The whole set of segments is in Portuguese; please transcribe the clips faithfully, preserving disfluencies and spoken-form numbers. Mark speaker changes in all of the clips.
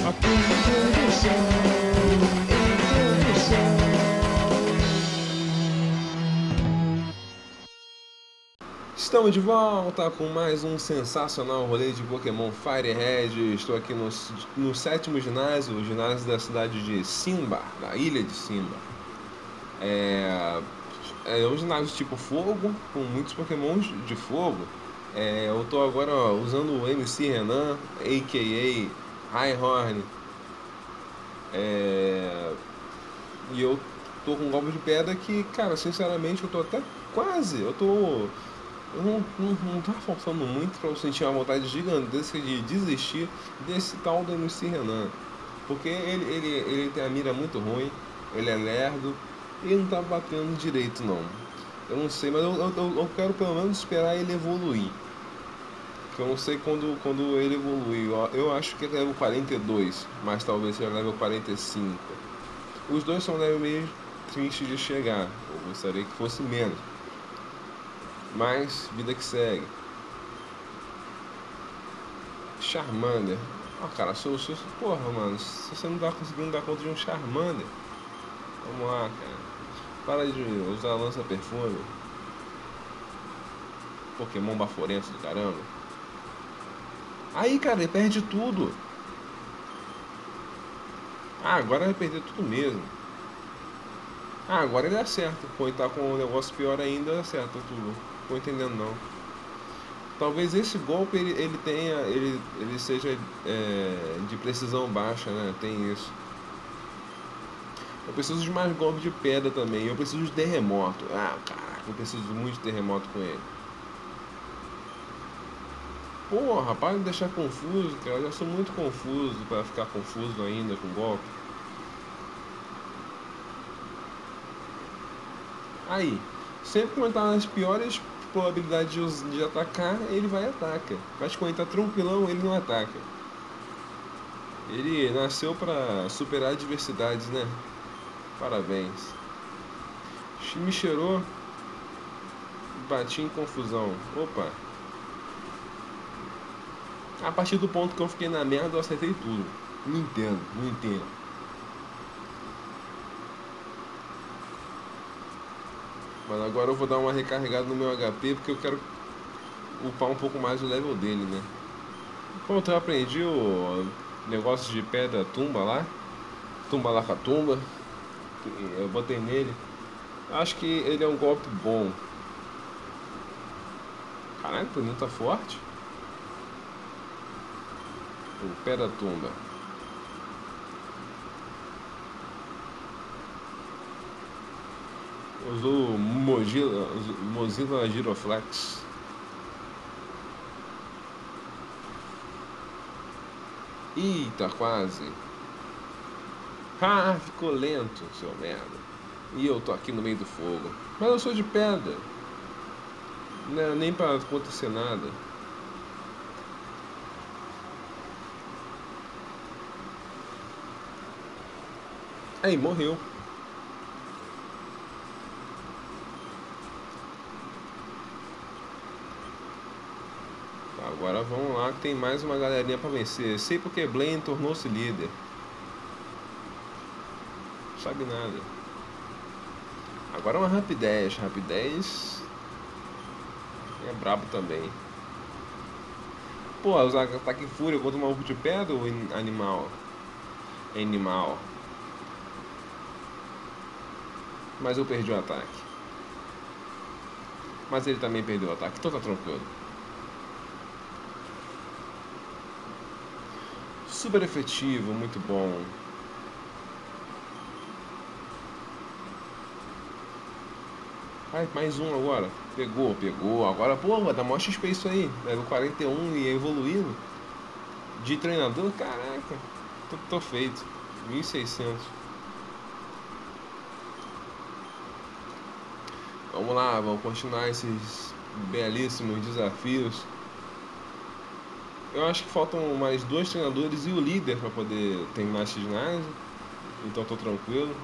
Speaker 1: Aqui do céu, do céu. Estamos de volta com mais um sensacional rolê de Pokémon Fire Red. Estou aqui no, no sétimo ginásio, o ginásio da cidade de Simba, da ilha de Simba. É, é um ginásio tipo fogo, com muitos Pokémons de fogo. É, eu estou agora ó, usando o M C Renan, a k a. Highhorn. É, e eu tô com um golpe de pedra que, cara, sinceramente, eu tô até quase. Eu tô. Eu não, não, não tá forçando muito pra eu sentir uma vontade gigantesca de desistir desse tal do M C Renan. Porque ele, ele, ele tem a mira muito ruim, ele é lerdo e não tá batendo direito não. Eu não sei, mas eu, eu, eu quero pelo menos esperar ele evoluir. Que eu não sei quando, quando ele evoluir. Eu, eu acho que é level quarenta e dois, mas talvez seja level quarenta e cinco. Os dois são level meio tristes de chegar. Eu gostaria que fosse menos. Mas, vida que segue. Charmander. Ah, cara, se eu, se eu, porra, mano, se você não tá conseguindo dar conta de um Charmander, vamos lá, cara. Para de usar lança-perfume. Pokémon baforento do caramba. Aí, cara, ele perde tudo. Ah, agora vai perder tudo mesmo. Ah, agora ele acerta. Quando ele tá com um negócio pior ainda, acerta tudo. Não tô entendendo não. Talvez esse golpe ele, ele tenha. Ele, ele seja é, de precisão baixa, né? Tem isso. Eu preciso de mais golpes de pedra também. Eu preciso de terremoto. Ah, caraca, eu preciso muito de terremoto com ele. Porra, rapaz, me deixar confuso, cara. Eu já sou muito confuso pra ficar confuso ainda com golpe. Aí, sempre quando tá nas piores probabilidades de, de atacar, ele vai e ataca. Mas quando ele tá tranquilão, ele não ataca. Ele nasceu pra superar adversidades, né? Parabéns. Me cheirou, bati em confusão. Opa. A partir do ponto que eu fiquei na merda, eu acertei tudo. Não entendo, não entendo. Mas agora eu vou dar uma recarregada no meu H P porque eu quero upar um pouco mais o level dele, né? Pronto, eu aprendi o negócio de pedra tumba lá. Tumba lá com a tumba. Eu botei nele. Acho que ele é um golpe bom. Caralho, o Puninho tá forte. O pedra tumba. Usou o Mozilla, Mozilla Giroflex. Eita, quase. Ah, ficou lento, seu merda. E eu tô aqui no meio do fogo. Mas eu sou de pedra. Não é nem pra acontecer nada. Aí, morreu. Agora vamos lá que tem mais uma galerinha pra vencer. Sei porque Blaine tornou-se líder. Sabe nada. Agora uma rapidez. Rapidez é brabo também. Pô, usar ataque fúria contra um maluco de pedra ou animal? Animal. Mas eu perdi o ataque. Mas ele também perdeu o ataque, então tá tranquilo. Super efetivo, muito bom. Ai, mais um agora. Pegou, pegou. Agora, pô, vai dar mó X P isso aí. Level quarenta e um e evoluindo. De treinador, caraca. Tô, tô feito. mil e seiscentos. Vamos lá, vamos continuar esses belíssimos desafios. Eu acho que faltam mais dois treinadores e o líder para poder terminar esse ginásio. Então tô tranquilo.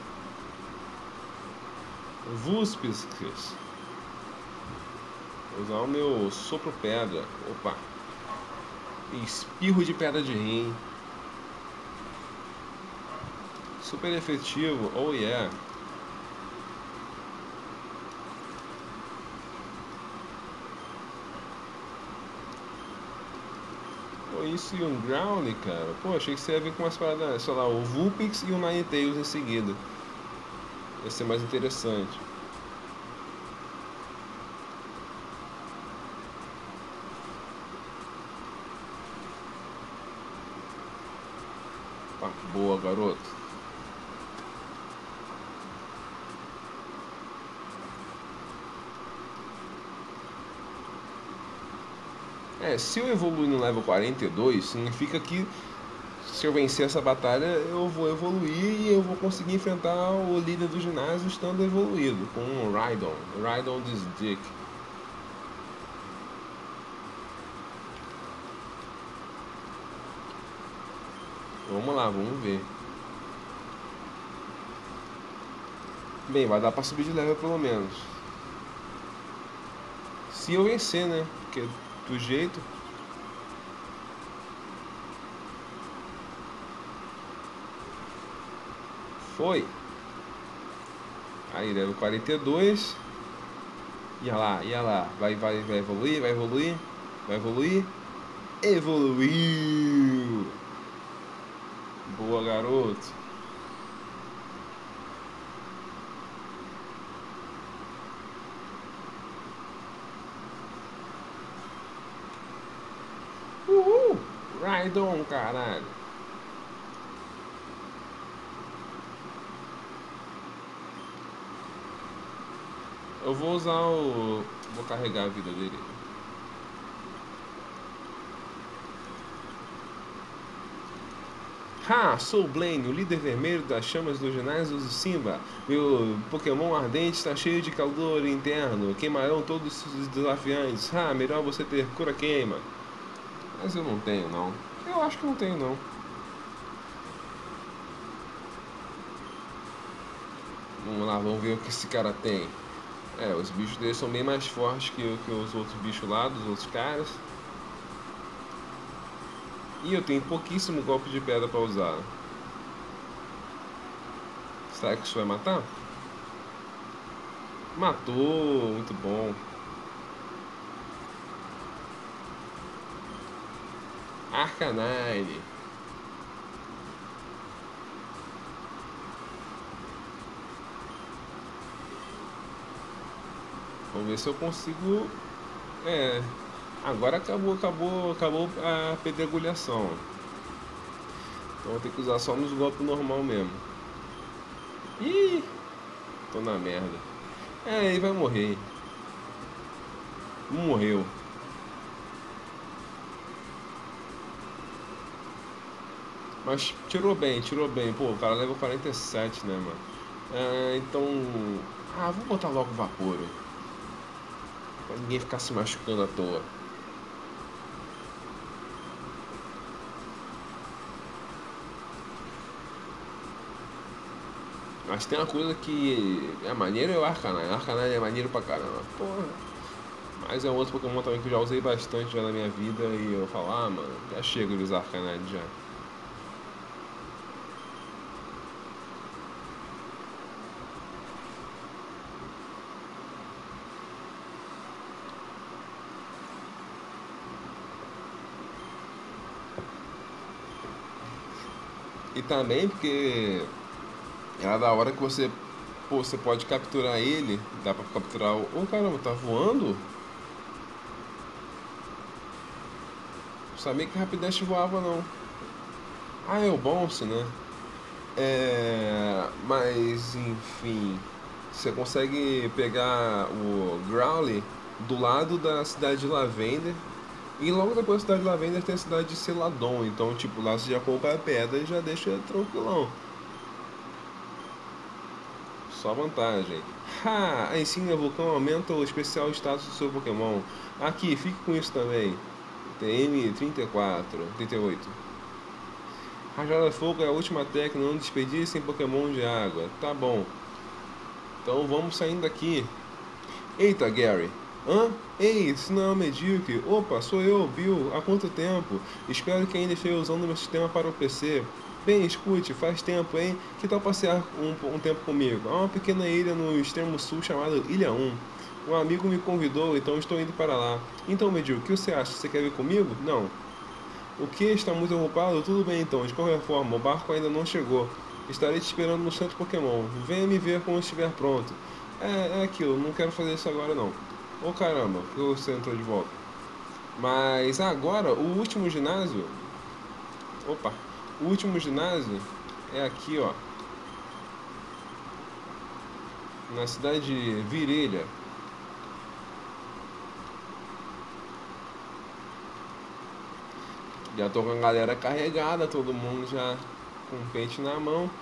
Speaker 1: Vuspis. Vou usar o meu sopro pedra. Opa. Espirro de pedra de rim. Super efetivo, oh yeah. Pô, isso e um Growly, cara. Pô, achei que você ia vir com umas paradas, sei lá, o Vulpix e o Ninetales em seguida. Ia ser mais interessante. Tá, boa, garoto. É, se eu evoluir no level quarenta e dois, significa que se eu vencer essa batalha, eu vou evoluir e eu vou conseguir enfrentar o líder do ginásio estando evoluído, com o Rhydon. Rhydon this dick. Vamos lá, vamos ver. Bem, vai dar pra subir de level pelo menos. Se eu vencer, né? Porque do jeito. Foi. Aí, level quarenta e dois. Ia lá, ia lá. Vai, vai, vai evoluir, vai evoluir. Vai evoluir. Evoluiu! Boa, garoto. Uhul! Rhydon, caralho. Eu vou usar o. Vou carregar a vida dele. Ha! Sou Blaine, o líder vermelho das chamas do ginásio do Simba. Meu Pokémon ardente está cheio de calor interno. Queimarão todos os desafiantes. Ha! Melhor você ter cura queima. Mas eu não tenho, não. Eu acho que não tenho, não. Vamos lá, vamos ver o que esse cara tem. É, os bichos dele são bem mais fortes que, que os outros bichos lá, dos outros caras. E eu tenho pouquíssimo golpe de pedra para usar. Será que isso vai matar? Matou, muito bom. Arcanine. Vamos ver se eu consigo. É. Agora acabou, acabou, acabou a pedregulhação. Então vou ter que usar só nos golpes normal mesmo. Ih, tô na merda. É, ele vai morrer. Morreu. Mas tirou bem, tirou bem. Pô, o cara leva quarenta e sete, né, mano? É, então. Ah, vou botar logo o Vaporo. Pra ninguém ficar se machucando à toa. Mas tem uma coisa que é maneiro é o Arcanine. O Arcanine é maneiro pra caramba. Porra. Mas é um outro Pokémon também que eu já usei bastante já na minha vida e eu falo, ah, mano, já chego de usar Arcanine já. E também porque é da hora que você, pô, você pode capturar ele, dá pra capturar o. Ô caramba, tá voando? Não sabia que Rapidash voava não. Ah, é o Bounce, né? É. Mas enfim. Você consegue pegar o Growly do lado da cidade de Lavender. E logo depois da cidade de Lavender tem a cidade de Celadon. Então, tipo, lá você já compra a pedra e já deixa tranquilão. Só vantagem. Ha! A insígnia vulcão aumenta o especial status do seu Pokémon. Aqui, fique com isso também. T M trinta e quatro, trinta e oito. Rajada Fogo é a última técnica, não desperdicem Pokémon de água. Tá bom. Então vamos saindo daqui. Eita, Gary. Hã? Ei, isso não é um medíocre. Opa, sou eu, Bill. Há quanto tempo? Espero que ainda esteja usando meu sistema para o P C. Bem, escute, faz tempo, hein? Que tal passear um, um tempo comigo? Há uma pequena ilha no extremo sul chamada Ilha um. Um amigo me convidou, então estou indo para lá. Então, Medil, o que você acha? Você quer vir comigo? Não. O que? Está muito ocupado? Tudo bem então, de qualquer forma, o barco ainda não chegou. Estarei te esperando no centro Pokémon. Venha me ver quando estiver pronto. É, é aquilo, não quero fazer isso agora não. Ô caramba, que você entrou de volta. Mas agora, o último ginásio. Opa! O último ginásio é aqui, ó. Na cidade de Virelha. Já tô com a galera carregada, todo mundo já com o pente na mão.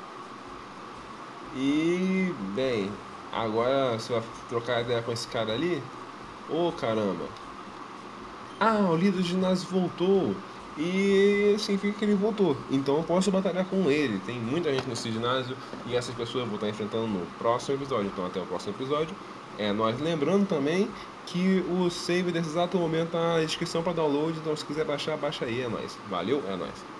Speaker 1: E, bem, agora você vai trocar ideia com esse cara ali? Ô, caramba. Ah, o líder do ginásio voltou. E significa que ele voltou. Então eu posso batalhar com ele. Tem muita gente nesse ginásio e essas pessoas eu vou estar enfrentando no próximo episódio. Então até o próximo episódio. É, nós lembrando também que o save desse exato momento tá na descrição para download. Então se quiser baixar, baixa aí. É nóis. Valeu, é nóis.